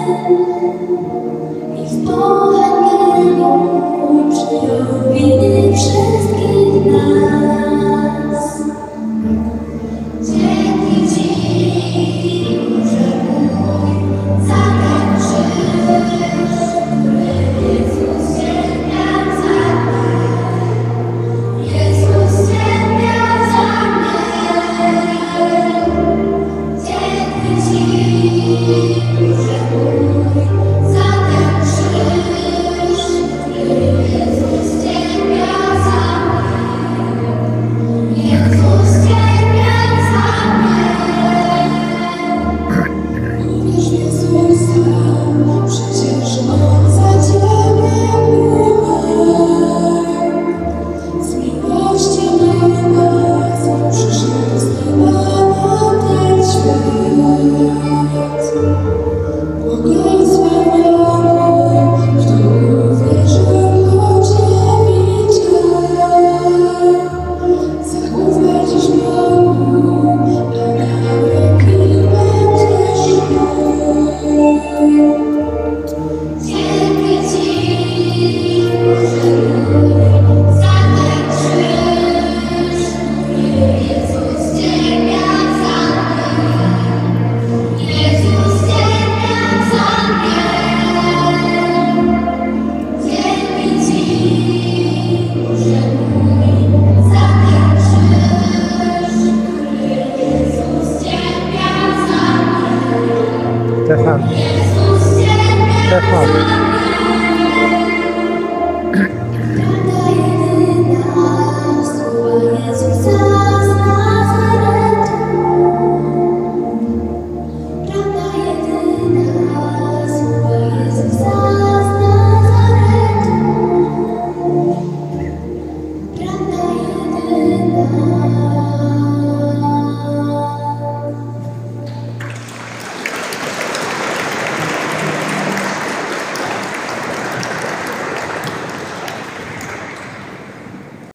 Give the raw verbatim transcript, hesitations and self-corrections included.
i w pochętnieniu przyjął winy wszystkich nas. Dzięki Ci, Boże mój, za ten krzyż, który Jezus cierpiał za mnie. Jezus cierpiał za mnie. Dzięki Ci, Boże mój, za ten krzyż, który Jezus cierpiał za mnie. Jezus cierpiał za mnie. Uwierz w Jezusa, przecież On za Ciebie umarł. Z miłości do nas przyszedł z nieba na ten świat. Błogosławiony, kto uwierzył, choć nie widział. Zaufaj dziś Bogu, a na wieki będziesz żył. Dzięki Ci, Boże mój, za ten krzyż, który Jezus cierpiał za mnie. Jezus cierpiał za mnie. Dzięki Ci, Boże mój, za ten krzyż, który Jezus cierpiał za mnie. Stefan, Jezus cierpiał za Stefan. mnie.